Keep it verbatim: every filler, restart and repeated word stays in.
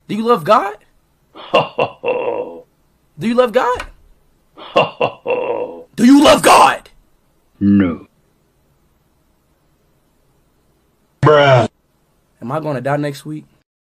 Do you love God? Ho ho ho. Do you love God? Ho ho ho. Do you love God? No. Bruh. Am I going to die next week?